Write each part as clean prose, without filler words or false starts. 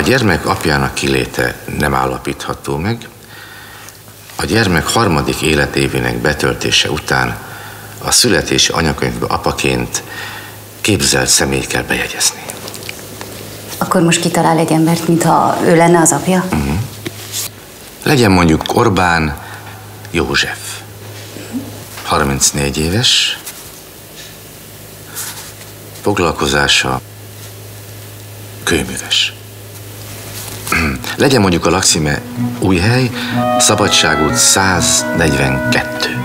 gyermek apjának kiléte nem állapítható meg. A gyermek harmadik életévének betöltése után a születési anyakönyvbe apaként képzelt személyt kell bejegyezni. Akkor most kitalál egy embert, mintha ő lenne az apja? Legyen mondjuk Orbán József. 34 éves. Foglalkozása kőműves. Legyen mondjuk a lakcíme Újhely, Szabadságút 142.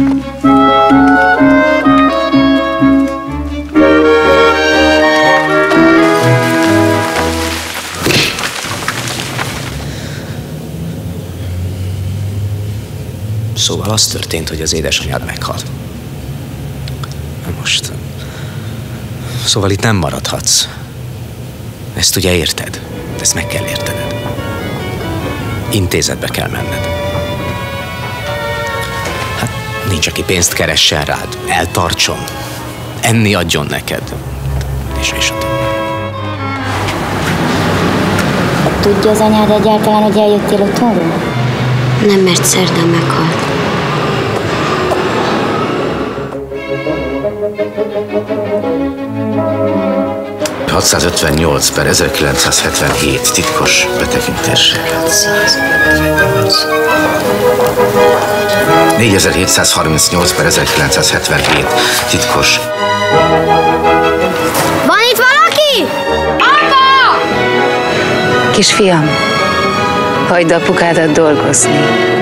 Szóval az történt, hogy az édesanyád meghalt. Most... Szóval itt nem maradhatsz. Ezt ugye érted? Ezt meg kell értened. Intézetbe kell menned. Hát nincs, aki pénzt keressen rád, eltartson, enni adjon neked, és a többi. Tudja az anyád egyáltalán, hogy eljöttél otthonról? Nem, mert szerdán meghalt. – 658/1977 titkos betekintés. 4738/1977 titkos. Van itt valaki? Kisfiam, hagyd apukádat dolgozni.